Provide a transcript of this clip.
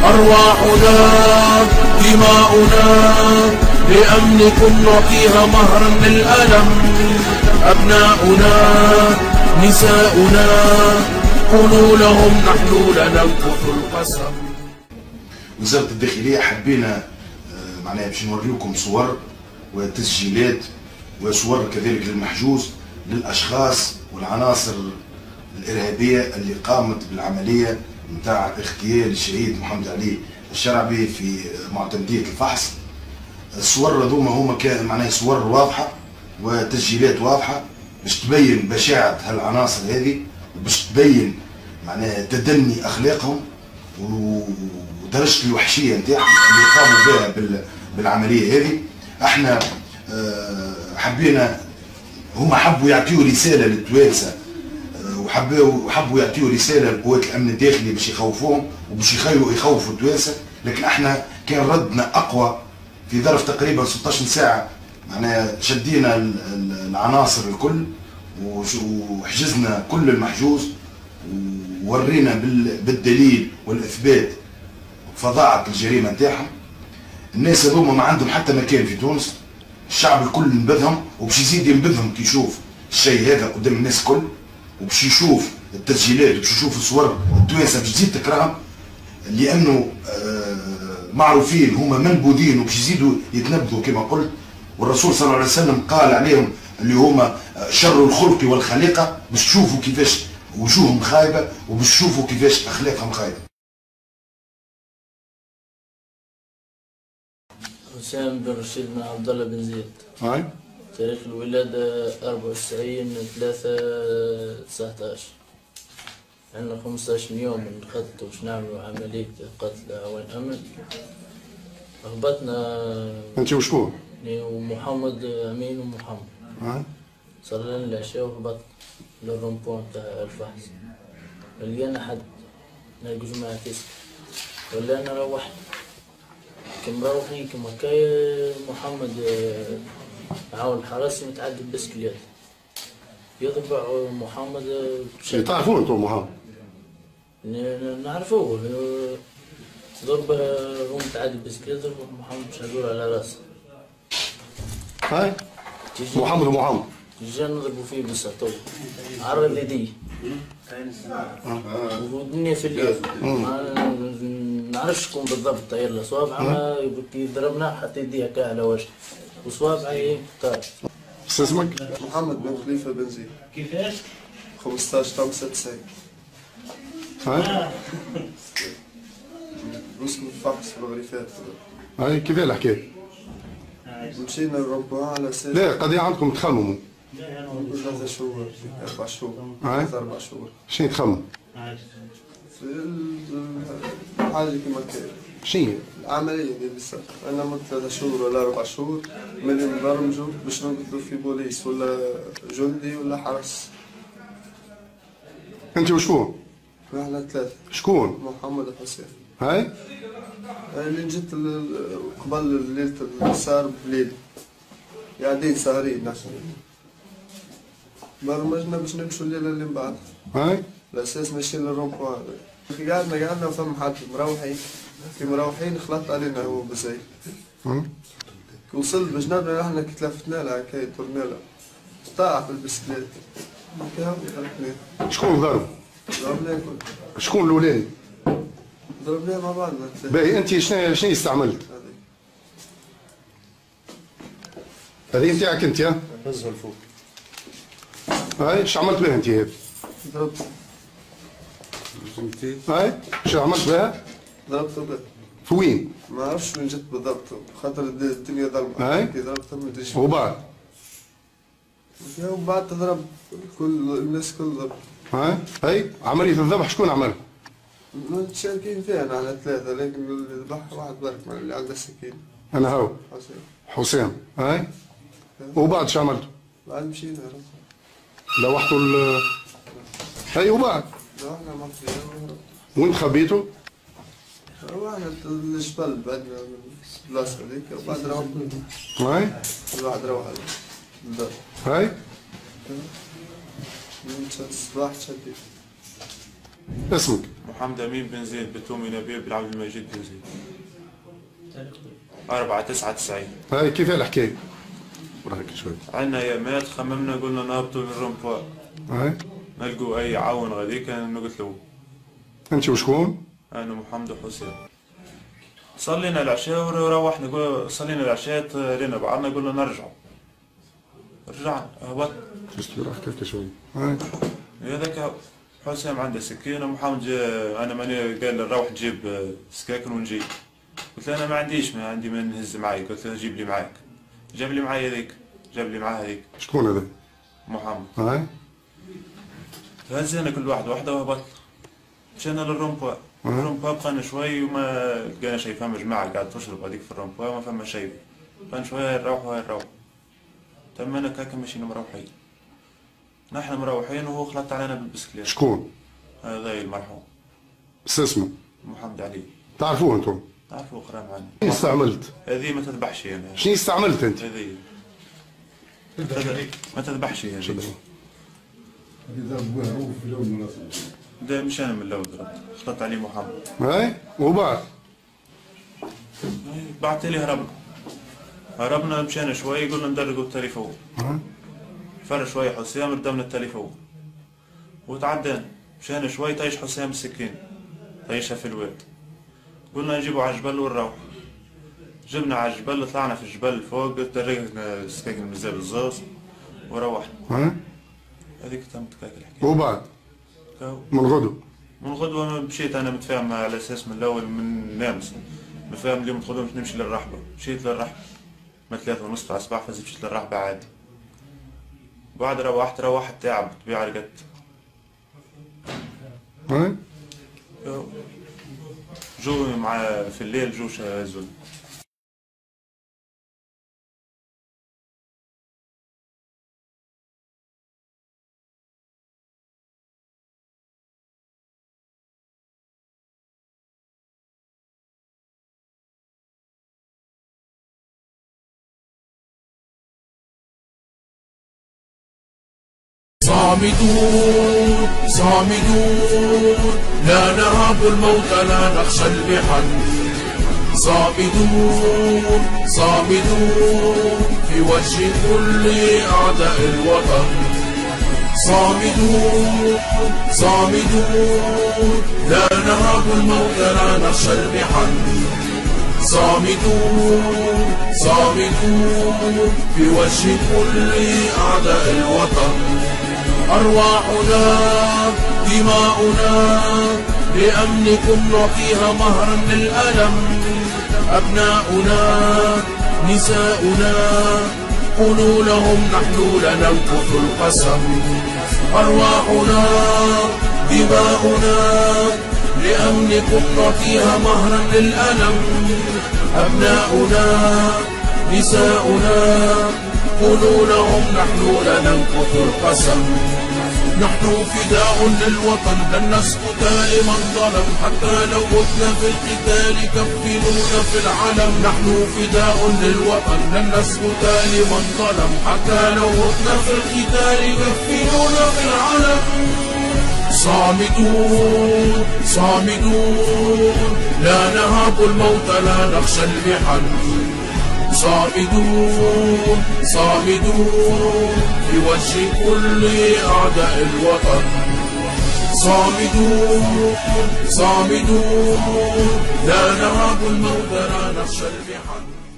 أرواحنا دماؤنا لأمنكم نعطيها مهرا للألم. أبناؤنا نساؤنا قولوا لهم نحن لا ننقض القسم. وزارة الداخلية حبينا معناها باش نوريكم صور وتسجيلات وصور كذلك للمحجوز للأشخاص والعناصر الإرهابية اللي قامت بالعملية نتاع اغتيال الشهيد محمد علي الشرعبي في معتمدية الفحص. الصور هذوما هما كان معناها صور واضحة وتسجيلات واضحة باش تبين بشاعة هالعناصر هذه وباش تبين معناها تدني أخلاقهم ودرجة الوحشية نتاعهم اللي قاموا بها بالعملية هذه. احنا حبينا هما حبوا يعطيوا رسالة للتوانسة وحبوا يعطيوا رسالة لقوات الأمن الداخلي باش يخوفوهم وباش يخوفوا التوانسة، لكن احنا كان ردنا أقوى. في ظرف تقريبا 16 ساعة معناها شدينا العناصر الكل وحجزنا كل المحجوز وورينا بالدليل والإثبات فظاعة الجريمة نتاعهم. الناس هذوما ما عندهم حتى مكان في تونس، الشعب الكل نبذهم وباش يزيد ينبذهم كي يشوف الشيء هذا قدام الناس الكل، وباش يشوف التسجيلات وباش يشوف الصور التوانسه باش تزيد تكرههم، لانه معروفين هما منبوذين وباش يزيدوا يتنبذوا كما قلت. والرسول صلى الله عليه وسلم قال عليهم اللي هما شر الخلق والخليقه، باش تشوفوا كيفاش وجوههم خايبه وباش تشوفوا كيفاش اخلاقهم خايبه. حسام بن رشيد بن عبد الله بن زيد. تاريخ الولادة 94/3/19. عندنا 15 يوم نخططوا باش نعملوا عملية قتل عوان أمن. هبطنا أنت وشكون؟ ومحمد أمين ومحمد. صار لنا العشاء وهبطنا للرومبون تاع الفحص. لقينا حد نلقوا جماعة تسعة ولا أنا روحت. كم مروحين كما كاي محمد عاون الحراسي متعدي بسكليت يضرب محمد. تعرفوه انتم محمد؟ نعرفوه ضربه هو متعدي بسكليت ضرب محمد بشادور على راسه. هاي محمد ومحمد جينا نضربوا فيه بالسطو عرض اليدي والدنيا في الليل. ما نعرفش شكون بالضبط طاير له صوابعه ما ضربناه حتى يديه هكا على وجهه وصوابعه طار. شو اسمك؟ محمد بن خليفة بن زيد. كيفاش؟ 15/5/90. هاي رسم الفحص بالغريفات. هاي كيف الحكاية؟ مشينا الرومبوان على اساس لا قضية عندكم تخمموا 3 شهور 4 شهور 4 شهور. شنو تخمموا؟ في الحاجة كما كان. شنو؟ العملية ديال بالصبر. أنا من 3 شهور ولا 4 شهور ملي نبرمجوا باش نقتلوا في بوليس ولا جندي ولا حرس. أنت وشكون؟ احنا 3. شكون؟ محمد وحسين. هاي؟ اللي جيت قبل ليلة الصار بليل قاعدين ساهرين نحن برمجنا باش نمشوا الليلة اللي من بعد. هاي؟ الأساس ماشيين للرومبوان. قعدنا وفما حد مروحين كي مروحين خلط علينا هو بزاي. وصلت بجنبنا نحن كي تلفتنا لها هكا طرنا لها طاح بالبسكليت هكا ضربناه. شكون ضرب؟ ضربناه الكل. شكون الأولاني؟ ضربناه مع بعضنا. باهي أنت شنو استعملت؟ هذه نتاعك أنت ها؟ هزها لفوق. هاي شو عملت بها أنت هذه؟ ضربت. هاي شو عملت بها؟ ضربته بها. في وين؟ ما عرفتش وين جت بالضبط خاطر الدنيا ظلمة. هاي؟ كي ضربتها من رجلي. وبعد؟ وبعد تضرب كل الناس كل ضرب. هاي عملية الذبح شكون عملها؟ متشاركين فيها نحن 3 لكن اللي ذبح واحد برك اللي عنده السكين. أنا هو حسام. هاي وبعد شو عملتوا؟ بعد مشينا لوحتوا هاي وبعد؟ روحنا مطفيين. وين خبيتوا؟ روحنا الجبل بعدنا البلاصة هذيك وبعد روحنا. هاي؟ الواحد روح للدار. هاي؟ من الصباح تشدي. اسمك؟ محمد أمين بن زيد بتومي نبيل بن عبد المجيد بن زيد. 4/99. هاي كيف الحكاية؟ وراك شوي. عندنا ايامات خممنا قلنا نهبطوا للرومبوا. هاي نلقوا أي عون غاديك نقتلوه. أنت وشكون؟ أنا محمد حسين. صلينا العشاء وروحنا قلنا صلينا العشاء لنا بعضنا قلنا نرجعوا. رجعنا هبط. جست وراك هيك شوي. هاي هذاك حسام عنده سكينة ومحمد أنا ماني قال لي نروح نجيب سكاكن ونجي. قلت له أنا ما عندي من نهز معي. قلت له جيب لي معاك. جاب لي معي هذيك. جاب لي معاه هذيك. شكون هذا؟ محمد. هاي هزينا كل واحد واحدة وهبط. مشينا للرومبوا. الرومبوا بقينا شوي وما لقينا شيء. فما جماعة قاعد تشرب هذيك في الرومبوا ما فما شيء. بقينا شوية هاي نروح وهاي نروح. تمنا هكا مشينا مروحين. نحن مروحين وهو خلط علينا بالبسكليت. شكون؟ هذا المرحوم. بس اسمه؟ محمد علي. تعرفوه انتم؟ تعرفوا قرام عني. شنو استعملت؟ هذه ما تذبحش يعني. شنو استعملت انت؟ هذه ما تذبحش يعني. ده مش انا من الاول خلط عليه محمد. هاي وبعد؟ بعت لي هربنا مشينا شوي قلنا ندرقوا التليفون. فر شوي حسام ردمنا التليفون وتعدينا. مشينا شوي طيش حسام السكين طيشها في الواد. قلنا نجيبوا على الجبل ونروح. جبنا على الجبل طلعنا في الجبل فوق درقنا السكاكن مزال الزاز وروحنا. هذيك تمت كاك الحكايه. وبعد؟ من غدو؟ من غدوة مشيت أنا متفاهم على أساس من الأول من نامس متفاهم اليوم تغدو نمشي للرحبة. مشيت للرحبة ما 3:30 على الصباح فازت مشيت للرحبة عادي. بعد روحت تعب طبيعة رقدت. هاي جو مع في الليل جو زول. صامدون صامدون لا نهاب الموت لا نخشى المحن. صامدون صامدون في وجه كل أعداء الوطن. صامدون صامدون لا نهاب الموت لا نخشى المحن. صامدون صامدون في وجه كل أعداء الوطن. أرواحنا دماؤنا لأمنكم نعطيها مهرا للألم. أبناؤنا نساؤنا قولوا لهم نحن لننقض القسم. أرواحنا دماؤنا لأمنكم نعطيها مهرا للألم. أبناؤنا نساؤنا قولوا لهم نحن لننقض القسم. نحن فداء للوطن لن نسكت لمن ظلم. حتى لو متنا في القتال كفنونا في العلم. نحن فداء للوطن لن نسكت لمن ظلم. حتى لو متنا في القتال كفنونا في العلم. صامدون صامدون لا نهاب الموت لا نخشى المحن. صامدون صامدون في وجه كل أعداء الوطن. صامدون صامدون لا نهاب الموت لا نخشى المحن.